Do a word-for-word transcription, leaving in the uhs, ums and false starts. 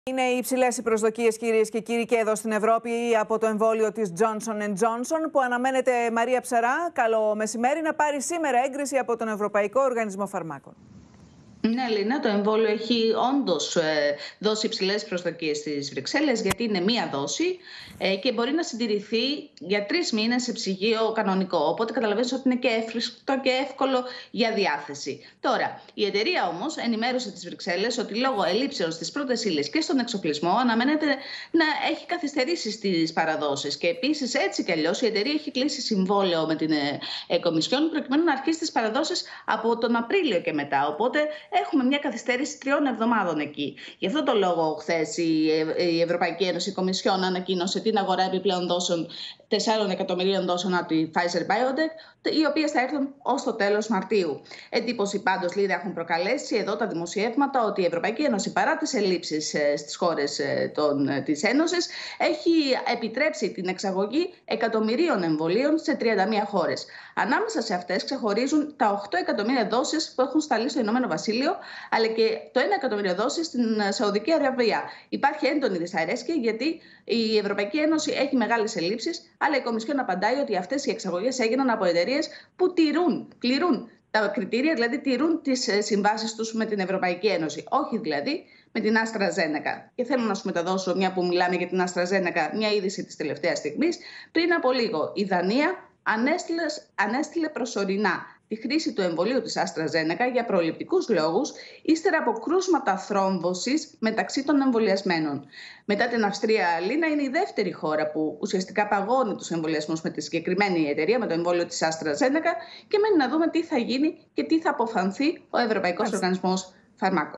Είναι υψηλές οι προσδοκίες, κυρίες και κύριοι, και εδώ στην Ευρώπη από το εμβόλιο της Johnson εντ Johnson, που αναμένεται, Μαρία Ψαρά, καλό μεσημέρι, να πάρει σήμερα έγκριση από τον Ευρωπαϊκό Οργανισμό Φαρμάκων. Ναι, Λίνα, το εμβόλιο έχει όντως ε, δώσει υψηλές προσδοκίες στις Βρυξέλλες, γιατί είναι μία δόση ε, και μπορεί να συντηρηθεί για τρεις μήνες σε ψυγείο κανονικό. Οπότε καταλαβαίνεις ότι είναι και εύκολο και εύκολο για διάθεση. Τώρα, η εταιρεία όμως ενημέρωσε τις Βρυξέλλες ότι λόγω ελλείψεων στις πρώτες ύλες και στον εξοπλισμό αναμένεται να έχει καθυστερήσει στις παραδόσεις. Και επίσης, έτσι κι αλλιώς, η εταιρεία έχει κλείσει συμβόλαιο με την ε, ε, Κομισιόν προκειμένου να αρχίσει τις παραδόσεις από τον Απρίλιο και μετά. Οπότε έχουμε μια καθυστέρηση τριών εβδομάδων εκεί. Γι' αυτό το λόγο, χθες η Ευρωπαϊκή Ένωση, η Κομισιόν, ανακοίνωσε την αγορά επιπλέον δόσεων τεσσάρων εκατομμυρίων δόσεων από τη Pfizer-BioNTech, οι οποίες θα έρθουν ως το τέλος Μαρτίου. Εντύπωση πάντως, Λίδα, έχουν προκαλέσει εδώ τα δημοσιεύματα ότι η Ευρωπαϊκή Ένωση, παρά τις ελλείψεις στις χώρες της Ένωσης, έχει επιτρέψει την εξαγωγή εκατομμυρίων εμβολίων σε τριάντα μία χώρες. Ανάμεσα σε αυτές ξεχωρίζουν τα οκτώ εκατομμύρια δόσεις που έχουν σταλεί στο Ηνωμένο Βασίλειο, αλλά και το ένα εκατομμύριο δόσεις στην Σαουδική Αραβία. Υπάρχει έντονη δυσαρέσκεια, γιατί η Ευρωπαϊκή Ένωση έχει μεγάλες ελλείψεις, αλλά η Κομισιόν απαντάει ότι αυτές οι εξαγωγές έγιναν από εταιρείες που τηρούν, πληρούν τα κριτήρια, δηλαδή τηρούν τις συμβάσεις τους με την Ευρωπαϊκή Ένωση. Όχι δηλαδή με την AstraZeneca. Και θέλω να σου μεταδώσω, μια που μιλάμε για την AstraZeneca, μια είδηση της τελευταίας στιγμής. Πριν από λίγο, η Δανία ανέστειλε, ανέστειλε προσωρινά τη χρήση του εμβολίου της AstraZeneca για προληπτικούς λόγους, ύστερα από κρούσματα θρόμβωσης μεταξύ των εμβολιασμένων. Μετά την Αυστρία, Λίνα, είναι η δεύτερη χώρα που ουσιαστικά παγώνει τους εμβολιασμούς με τη συγκεκριμένη εταιρεία, με το εμβόλιο της AstraZeneca, και μένει να δούμε τι θα γίνει και τι θα αποφανθεί ο Ευρωπαϊκός Οργανισμός Φαρμάκων.